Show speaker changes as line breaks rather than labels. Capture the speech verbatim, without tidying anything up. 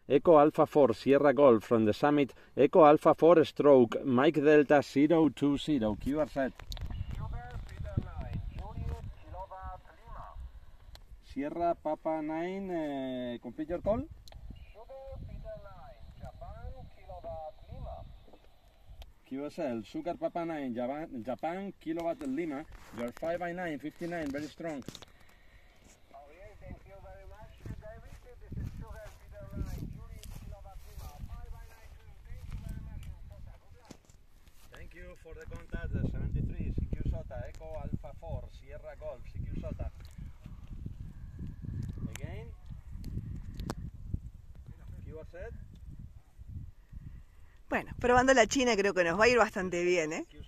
Echo Alpha four, Sierra Golf, from the summit, Echo Alpha four stroke, Mike Delta zero two zero, Q R set. Sierra Papa nine, uh, complete your call? Q S L, Sugar Papa nine, Japan, Japan Kilowatt Lima, you're five by nine, fifty-nine, very strong. Thank you for the contact, seventy-three, C Q SOTA, Echo Alpha four, Sierra Golf, C Q SOTA. Again, Q R set.
Bueno, probando la China creo que nos va a ir bastante bien, ¿eh?